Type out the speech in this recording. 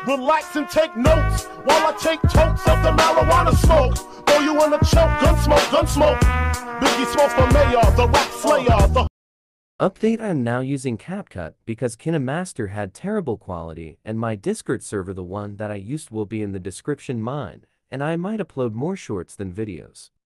Relax and take notes while I take totes of the marijuana smoke. Throw you in a choke, gun smoke, gun smoke. Biggie Smoke for mayor, the rap slayer, the Update: I am now using CapCut because KineMaster had terrible quality, and my Discord server, the one that I used, will be in the description mine, and I might upload more shorts than videos.